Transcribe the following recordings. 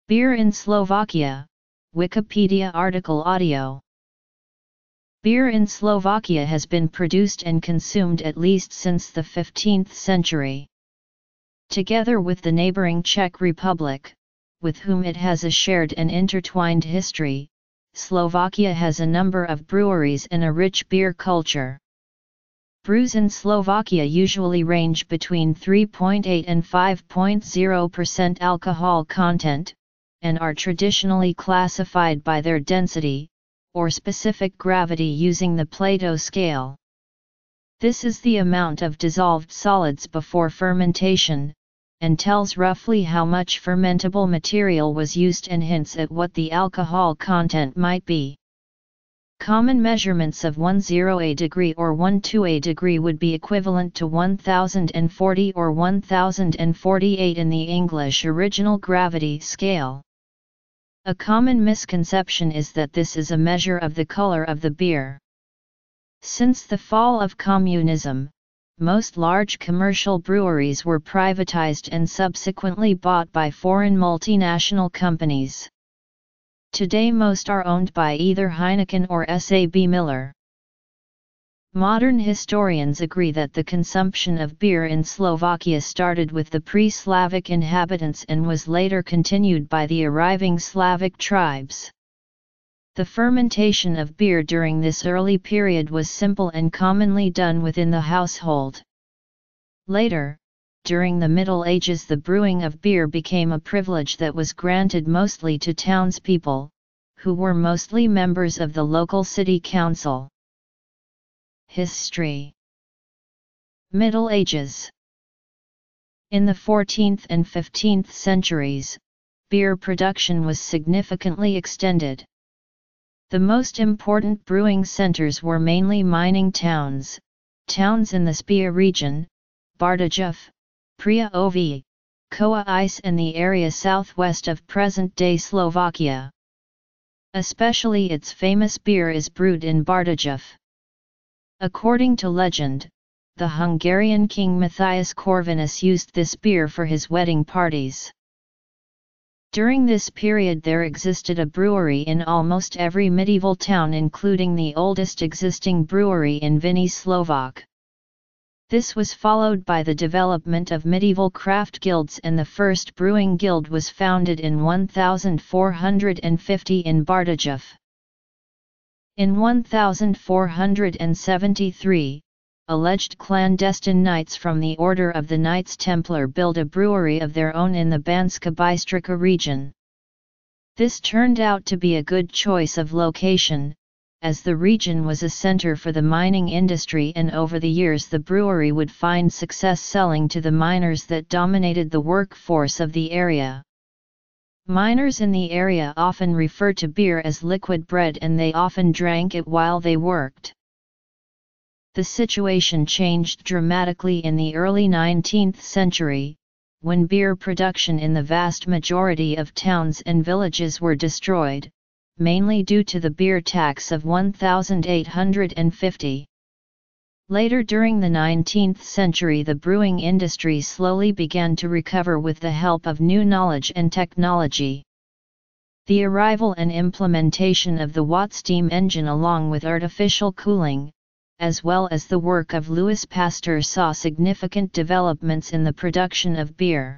Beer in Slovakia, Wikipedia article audio. Beer in Slovakia has been produced and consumed at least since the 15th century. Together with the neighboring Czech Republic, with whom it has a shared and intertwined history, Slovakia has a number of breweries and a rich beer culture. Brews in Slovakia usually range between 3.8 and 5.0% alcohol content, and are traditionally classified by their density, or specific gravity using the Plato scale. This is the amount of dissolved solids before fermentation, and tells roughly how much fermentable material was used and hints at what the alcohol content might be. Common measurements of 10 degree or 12 degree would be equivalent to 1040 or 1048 in the English original gravity scale. A common misconception is that this is a measure of the color of the beer. Since the fall of communism, most large commercial breweries were privatized and subsequently bought by foreign multinational companies. Today most are owned by either Heineken or SAB-Miller. Modern historians agree that the consumption of beer in Slovakia started with the pre-Slavic inhabitants and was later continued by the arriving Slavic tribes. The fermentation of beer during this early period was simple and commonly done within the household. Later, during the Middle Ages, the brewing of beer became a privilege that was granted mostly to townspeople, who were mostly members of the local city council. History. Middle Ages. In the 14th and 15th centuries, beer production was significantly extended. The most important brewing centers were mainly mining towns in the Spia region, Bardejov, Priovi, Košice and the area southwest of present-day Slovakia. Especially its famous beer is brewed in Bardejov. According to legend, the Hungarian king Matthias Corvinus used this beer for his wedding parties. During this period there existed a brewery in almost every medieval town, including the oldest existing brewery in Vinný Slovák. This was followed by the development of medieval craft guilds, and the first brewing guild was founded in 1450 in Bardejov. In 1473, alleged clandestine knights from the Order of the Knights Templar built a brewery of their own in the Banska Bystrica region. This turned out to be a good choice of location, as the region was a center for the mining industry, and over the years the brewery would find success selling to the miners that dominated the workforce of the area. Miners in the area often refer to beer as liquid bread, and they often drank it while they worked. The situation changed dramatically in the early 19th century, when beer production in the vast majority of towns and villages were destroyed, mainly due to the beer tax of 1850. Later during the 19th century the brewing industry slowly began to recover with the help of new knowledge and technology. The arrival and implementation of the Watt steam engine along with artificial cooling, as well as the work of Louis Pasteur, saw significant developments in the production of beer.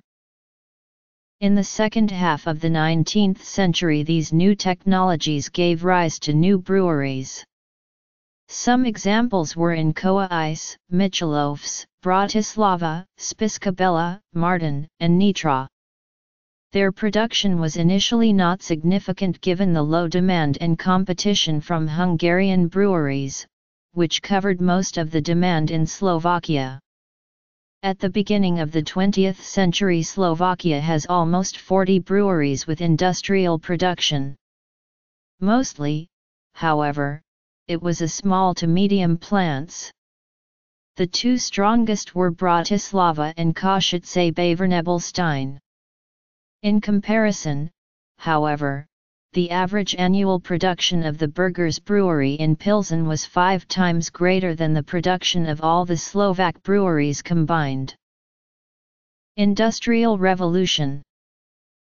In the second half of the 19th century these new technologies gave rise to new breweries. Some examples were in Košice, Michalovce, Bratislava, Spišská Belá, Martin, and Nitra. Their production was initially not significant given the low demand and competition from Hungarian breweries, which covered most of the demand in Slovakia. At the beginning of the 20th century Slovakia has almost 40 breweries with industrial production. Mostly, however, it was a small to medium plants. The two strongest were Bratislava and Košice-Bavernebelstein. In comparison, however, the average annual production of the Burgers Brewery in Pilsen was 5 times greater than the production of all the Slovak breweries combined. Industrial Revolution.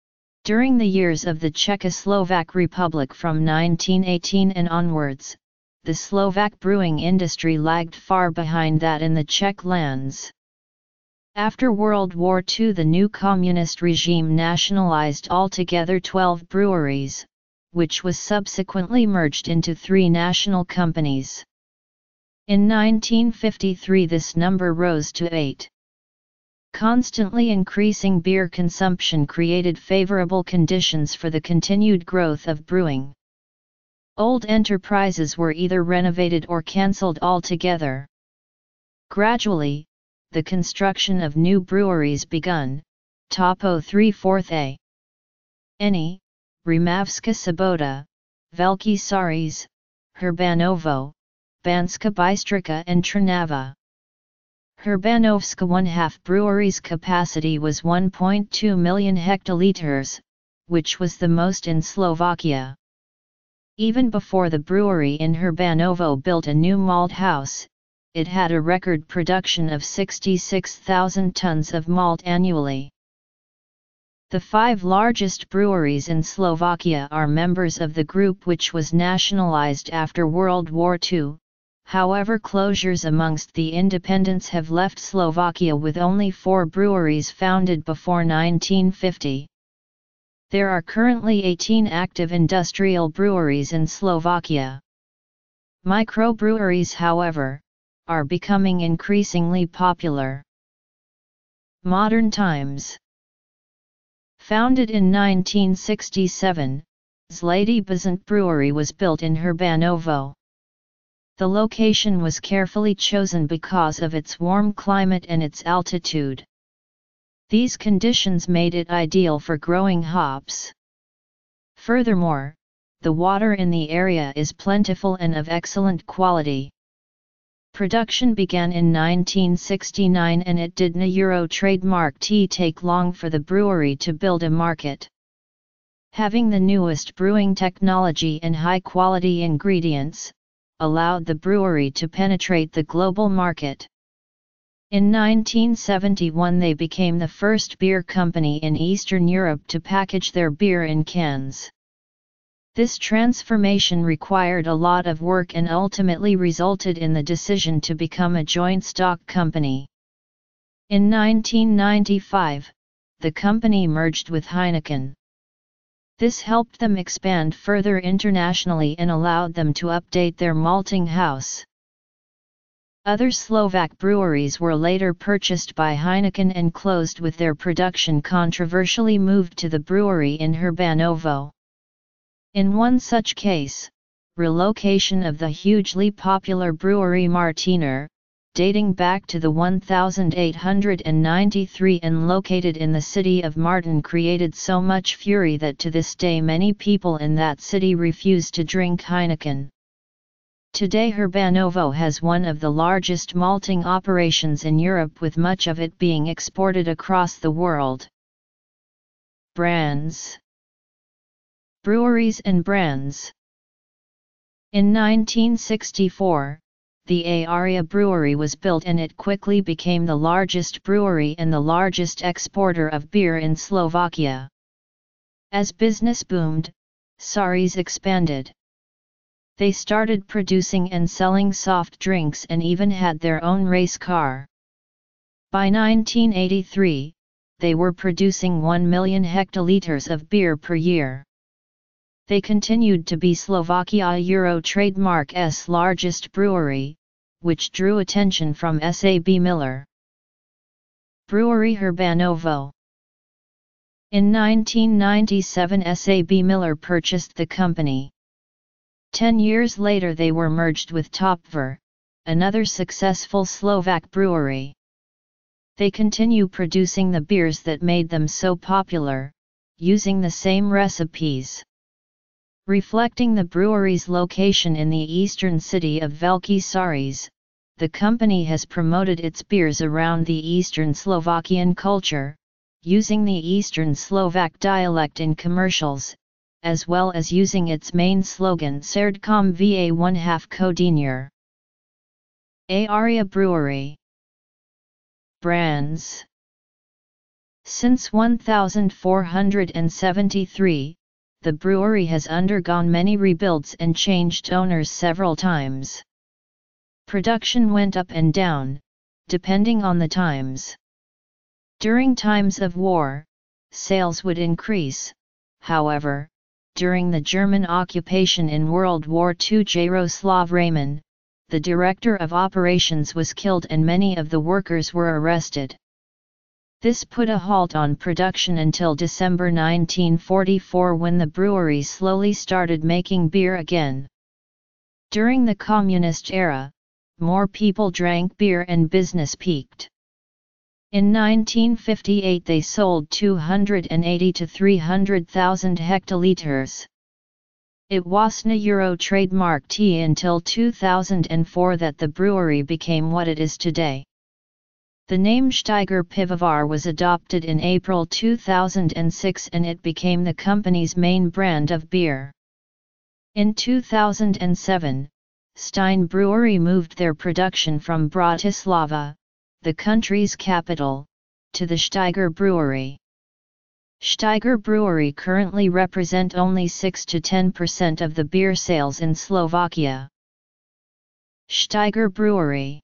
During the years of the Czechoslovak Republic from 1918 and onwards, the Slovak brewing industry lagged far behind that in the Czech lands. After World War II, the new communist regime nationalized altogether 12 breweries, which was subsequently merged into 3 national companies. In 1953 this number rose to 8. Constantly increasing beer consumption created favorable conditions for the continued growth of brewing. Old enterprises were either renovated or cancelled altogether. Gradually, the construction of new breweries begun. Topo 3/4a. Eni, Rimavska Sobota, Velký Sarýs, Hrbanovo, Banska Bystrica and Trnava. Hrbanovska 1/2 brewery's capacity was 1.2 million hectoliters, which was the most in Slovakia. Even before the brewery in Hrbanovo built a new malt house, it had a record production of 66,000 tons of malt annually. The 5 largest breweries in Slovakia are members of the group which was nationalized after World War II. However, closures amongst the independents have left Slovakia with only 4 breweries founded before 1950. There are currently 18 active industrial breweries in Slovakia. Microbreweries, however, are becoming increasingly popular. Modern times. Founded in 1967, Zlatý Byzant Brewery was built in Hrbanovo. The location was carefully chosen because of its warm climate and its altitude. These conditions made it ideal for growing hops. Furthermore, the water in the area is plentiful and of excellent quality. Production began in 1969 and it did not Euro trademark take long for the brewery to build a market. Having the newest brewing technology and high-quality ingredients, allowed the brewery to penetrate the global market. In 1971 they became the first beer company in Eastern Europe to package their beer in cans. This transformation required a lot of work and ultimately resulted in the decision to become a joint stock company. In 1995, the company merged with Heineken. This helped them expand further internationally and allowed them to update their malting house. Other Slovak breweries were later purchased by Heineken and closed with their production controversially moved to the brewery in Hrbanovo. In one such case, relocation of the hugely popular brewery Martiner, dating back to the 1893 and located in the city of Martin, created so much fury that to this day many people in that city refuse to drink Heineken. Today Hrbanovo has one of the largest malting operations in Europe, with much of it being exported across the world. Brands. Breweries and brands. In 1964, the Aria Brewery was built and it quickly became the largest brewery and the largest exporter of beer in Slovakia. As business boomed, Sarýs expanded. They started producing and selling soft drinks and even had their own race car. By 1983, they were producing 1 million hectoliters of beer per year. They continued to be Slovakia Euro trademark's largest brewery, which drew attention from SAB Miller. Brewery Hrbanovo. In 1997 SAB Miller purchased the company. 10 years later they were merged with Topver, another successful Slovak brewery. They continue producing the beers that made them so popular, using the same recipes. Reflecting the brewery's location in the eastern city of Velký Sarýs, the company has promoted its beers around the Eastern Slovakian culture, using the Eastern Slovak dialect in commercials, as well as using its main slogan Srdcom va 1/2 Kodinier. Aria Brewery. Brands. Since 1473, the brewery has undergone many rebuilds and changed owners several times. Production went up and down, depending on the times. During times of war, sales would increase. However, during the German occupation in World War II, Jaroslav Raman, the director of operations, was killed and many of the workers were arrested. This put a halt on production until December 1944, when the brewery slowly started making beer again. During the communist era, more people drank beer and business peaked. In 1958 they sold 280 to 300,000 hectoliters. It wasn't a Euro trademark tea until 2004 that the brewery became what it is today. The name Steiger Pivovar was adopted in April 2006 and it became the company's main brand of beer. In 2007, Stein Brewery moved their production from Bratislava, the country's capital, to the Steiger Brewery. Steiger Brewery currently represent only 6 to 10% of the beer sales in Slovakia. Steiger Brewery.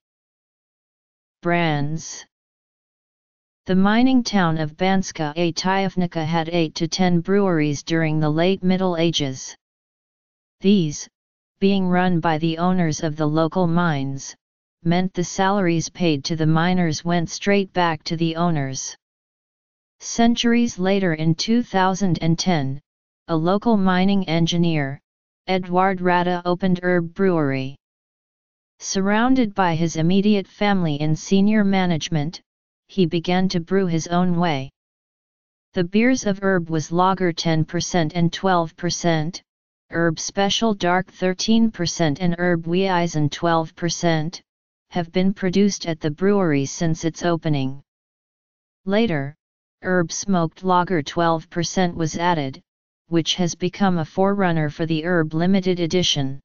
Brands. The mining town of Banska Tyovnica had 8 to 10 breweries during the late Middle Ages. These, being run by the owners of the local mines, meant the salaries paid to the miners went straight back to the owners. Centuries later, in 2010, a local mining engineer, Eduard Rada, opened Erb Brewery. Surrounded by his immediate family in senior management, he began to brew his own way. The beers of Erb was Lager 10% and 12%, Erb Special Dark 13% and Erb Weizen 12%, have been produced at the brewery since its opening. Later, Erb Smoked Lager 12% was added, which has become a forerunner for the Erb Limited Edition.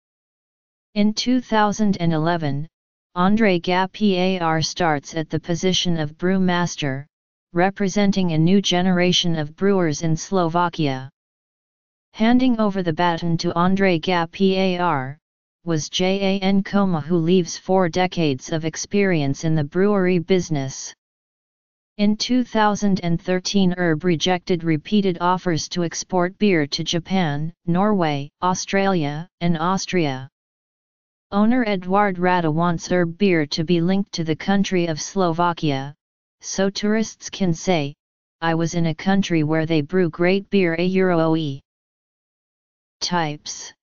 In 2011, Andrei Gapar starts at the position of brewmaster, representing a new generation of brewers in Slovakia. Handing over the baton to Andrei Gapar was Jan Koma, who leaves 4 decades of experience in the brewery business. In 2013, Erb rejected repeated offers to export beer to Japan, Norway, Australia, and Austria. Owner Eduard Rada wants Erb beer to be linked to the country of Slovakia, so tourists can say, "I was in a country where they brew great beer." Euroe. Types.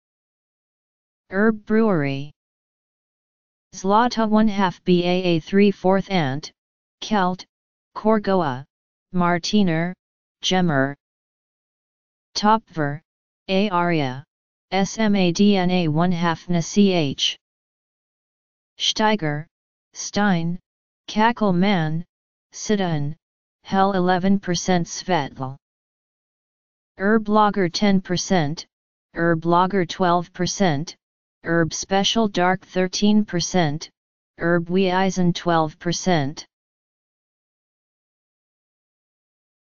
Erb Brewery. Zlata 1/2 Baa 3/4 Ant, Kelt, Korgoa, Martiner, Gemmer. Topver, A Aria, Smadna 1/2 Na Ch. Steiger, Stein, Kackelman, Sidan, Hell 11% Svetl. Erb Lager 10%, Erb Lager 12%, Erb Special Dark 13%, Erb Weizen 12%.